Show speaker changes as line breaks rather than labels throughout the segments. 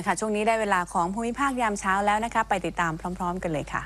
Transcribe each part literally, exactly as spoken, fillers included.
ละค่ะช่วงนี้ได้เวลาของภูมิภาคยามเช้าแล้วนะคะไปติดตามพร้อมๆกันเลยค่ะ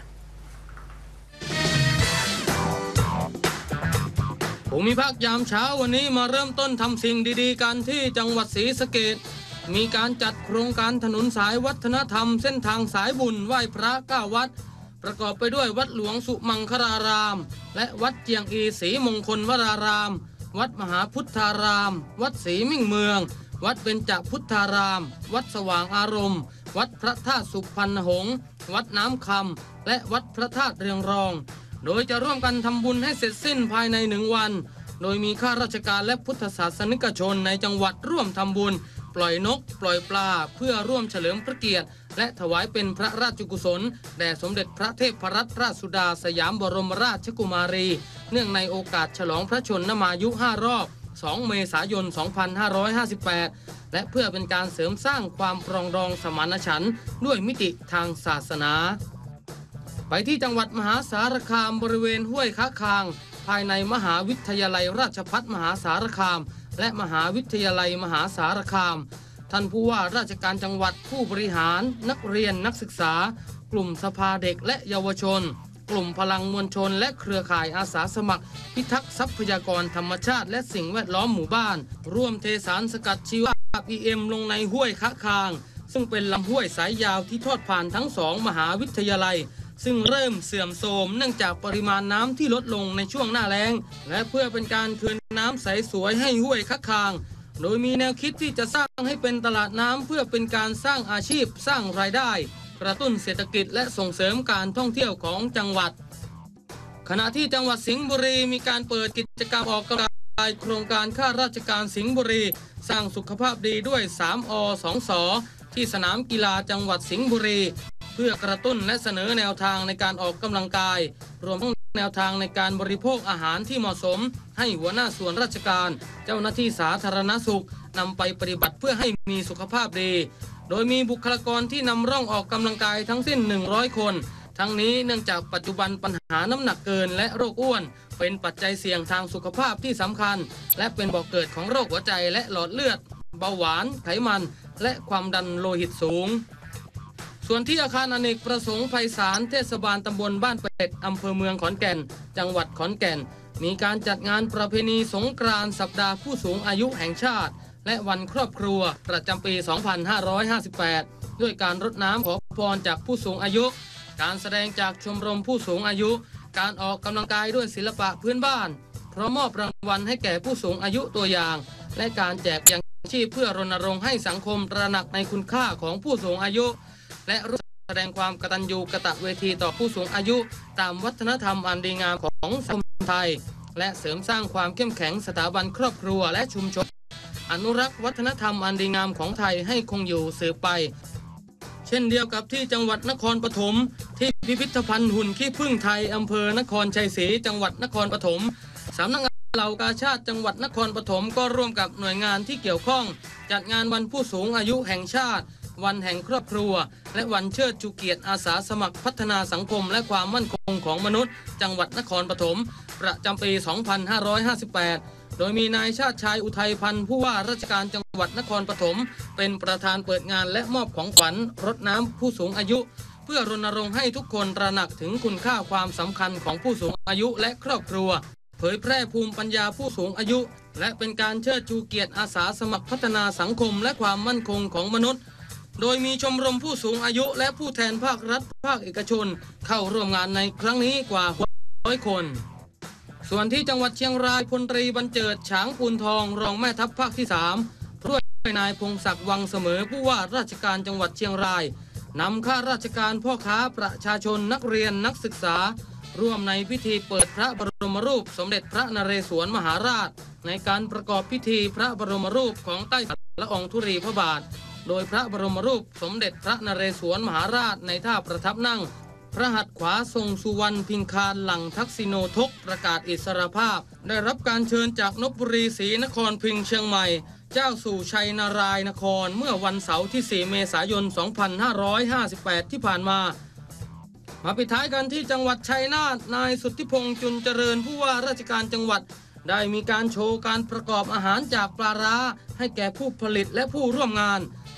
ภูมิภาคยามเช้าวันนี้มาเริ่มต้นทำสิ่งดีๆกันที่จังหวัดศรีสะเกษมีการจัดโครงการถนนสายวัฒนธรรมเส้นทางสายบุญไหว้พระเก้าวัดประกอบไปด้วยวัดหลวงสุมังคลารามและวัดเจียงอีศรีมงคลวรารามวัดมหาพุทธารามวัดศรีมิ่งเมืองวัดเบญจพุทธารามวัดสว่างอารมณ์วัดพระธาตุสุพรรณหงษ์วัดน้ำคำและวัดพระธาตุเรืองรองโดยจะร่วมกันทำบุญให้เสร็จสิ้นภายในหนึ่งวันโดยมีข้าราชการและพุทธศาสนิกชนในจังหวัดร่วมทำบุญปล่อยนกปล่อยปลาเพื่อร่วมเฉลิมพระเกียรติและถวายเป็นพระราชกุศลแด่สมเด็จพระเทพรัตนราชสุดาสยามบรมราชกุมารีเนื่องในโอกาสฉลองพระชนมายุห้ารอบสองเมษายนสองพันห้าร้อยห้าสิบแปดและเพื่อเป็นการเสริมสร้างความปรองดองสมานฉันท์ด้วยมิติทางศาสนาไปที่จังหวัดมหาสารคามบริเวณห้วยค้าคางภายในมหาวิทยาลัยราชภัฏมหาสารคามและมหาวิทยาลัยมหาสารคามท่านผู้ว่าราชการจังหวัดผู้บริหารนักเรียนนักศึกษากลุ่มสภาเด็กและเยาวชนกลุ่มพลังมวลชนและเครือข่ายอาสาสมัครพิทักษ์ทรัพยากรธรรมชาติและสิ่งแวดล้อมหมู่บ้านร่วมเทสารสกัดชีวภาพ พี เอ็ม ลงในห้วยค้าคางซึ่งเป็นลำห้วยสายยาวที่ทอดผ่านทั้งสองมหาวิทยาลัยซึ่งเริ่มเสื่อมโทรมเนื่องจากปริมาณน้ำที่ลดลงในช่วงหน้าแล้งและเพื่อเป็นการคืนน้ำใสสวยให้ห้วยค้าคางโดยมีแนวคิดที่จะสร้างให้เป็นตลาดน้ำเพื่อเป็นการสร้างอาชีพสร้างรายได้กระตุ้นเศรษฐกิจและส่งเสริมการท่องเที่ยวของจังหวัดขณะที่จังหวัดสิงห์บุรีมีการเปิดกิจกรรมออกกำลังกายโครงการข้าราชการสิงห์บุรีสร้างสุขภาพดีด้วย สาม อ สอง ส ที่สนามกีฬาจังหวัดสิงห์บุรีเพื่อกระตุ้นและเสนอแนวทางในการออกกำลังกายรวมทั้งแนวทางในการบริโภคอาหารที่เหมาะสมให้หัวหน้าส่วนราชการเจ้าหน้าที่สาธารณสุขนำไปปฏิบัติเพื่อให้มีสุขภาพดีโดยมีบุคลากรที่นำร่องออกกำลังกายทั้งสิ้นหนึ่งร้อยคนทั้งนี้เนื่องจากปัจจุบันปัญหาน้ำหนักเกินและโรคอ้วนเป็นปัจจัยเสี่ยงทางสุขภาพที่สำคัญและเป็นบ่อกเกิดของโรคหัวใจและหลอดเลือดเบาหวานไขมันและความดันโลหิตสูงส่วนที่อาคารอเนกประสงค์ไพศาลเทศบาลตำบลบ้านเป็ดอำเภอเมืองขอนแก่นจังหวัดขอนแก่นมีการจัดงานประเพณีสงกรานต์สัปดาห์ผู้สูงอายุแห่งชาติและวันครอบครัวประจำปี สองพันห้าร้อยห้าสิบแปด ด้วยการรดน้ำขอพรจากผู้สูงอายุการแสดงจากชมรมผู้สูงอายุการออกกำลังกายด้วยศิลปะพื้นบ้านพร้อมมอบรางวัลให้แก่ผู้สูงอายุตัวอย่างและการแจกยังชีพเพื่อรณรงค์ให้สังคมตระหนักในคุณค่าของผู้สูงอายุและร่วมแสดงความกตัญญูกตเวทีต่อผู้สูงอายุตามวัฒนธรรมอันดีงามของสังคมไทยและเสริมสร้างความเข้มแข็งสถาบันครอบครัวและชุมชนอนุรักษ์วัฒนธรรมอันดีงามของไทยให้คงอยู่สืบไปเช่นเดียวกับที่จังหวัดนครปฐมที่พิพิธภัณฑ์หุ่นขี้ผึ้งไทยอำเภอนครชัยศรีจังหวัดนครปฐมสำนักงานเหล่ากาชาติจังหวัดนครปฐมก็ร่วมกับหน่วยงานที่เกี่ยวข้องจัดงานวันผู้สูงอายุแห่งชาติวันแห่งครอบครัวและวันเชิดชูเกียรติอาสาสมัครพัฒนาสังคมและความมั่นคงของมนุษย์จังหวัดนครปฐมประจำปี สองพันห้าร้อยห้าสิบแปด โดยมีนายชาติชายอุทัยพันธ์ผู้ว่าราชการจังหวัดนครปฐมเป็นประธานเปิดงานและมอบของขวัญรดน้ำผู้สูงอายุเพื่อรณรงค์ให้ทุกคนตระหนักถึงคุณค่าความสำคัญของผู้สูงอายุและครอบครัวเผยแพร่ภูมิปัญญาผู้สูงอายุและเป็นการเชิดชูเกียรติอาสาสมัครพัฒนาสังคมและความมั่นคงของมนุษย์โดยมีชมรมผู้สูงอายุและผู้แทนภาครัฐภาคเอกชนเข้าร่วมงานในครั้งนี้กว่าหกร้อยคนส่วนที่จังหวัดเชียงรายพลตรีบรรเจิดฉางปูนทองรองแม่ทัพภาคที่สามด้วยนายพงศักดิ์วังเสมอผู้ว่าราชการจังหวัดเชียงรายนำข้าราชการพ่อค้าประชาชนนักเรียนนักศึกษาร่วมในพิธีเปิดพระบรมรูปสมเด็จพระนเรศวรมหาราชในการประกอบพิธีพระบรมรูปของใต้ละอองธุรีพระบาทโดยพระบรมรูปสมเด็จพระนเรศวรมหาราชในท่าประทับนั่งพระหัตถ์ขวาทรงสุวรรณพิงคารหลังทักษิโนทกประกาศอิสรภาพได้รับการเชิญจากนพบุรีศรีนครพิงค์เชียงใหม่เจ้าสู่ชัยนารายณ์นครเมื่อวันเสาร์ที่สี่เมษายนสองพันห้าร้อยห้าสิบแปดที่ผ่านมามาปิดท้ายกันที่จังหวัดชัยนาทนายสุทธิพงษ์จุนเจริญผู้ว่าราชการจังหวัดได้มีการโชว์การประกอบอาหารจากปลาร้าให้แก่ผู้ผลิตและผู้ร่วมงาน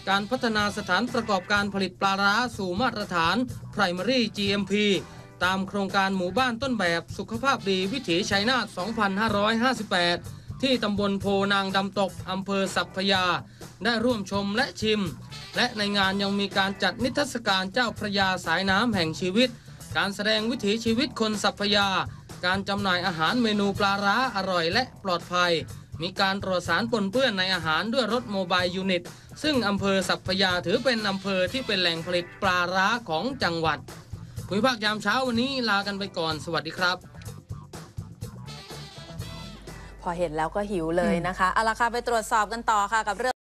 การพัฒนาสถานประกอบการผลิตปลาร้าสู่มาตรฐาน Primary จี เอ็ม พี ตามโครงการหมู่บ้านต้นแบบสุขภาพดีวิถีชัยนาท สองพันห้าร้อยห้าสิบแปด ที่ตำบลโพนางดำตก อำเภอสัพพยา ได้ร่วมชมและชิม และในงานยังมีการจัดนิทรรศการเจ้าพระยาสายน้ำแห่งชีวิต การแสดงวิถีชีวิตคนสัพพยา การจำหน่ายอาหารเมนูปลาร้าอร่อยและปลอดภัย มีการตรวจสารปนเปื้อนในอาหารด้วยรถโมบายยูนิต ซึ่งอำเภอสัพพยาถือเป็นอำเภอที่เป็นแหล่งผลิตปลาร้าของจังหวัดภูมิภาคยามเช้าวันนี้ลากันไปก่อนสวัสดีครับ
พอเห็นแล้วก็หิวเลยนะคะเอาละค่ะไปตรวจสอบกันต่อค่ะกับเรื่อง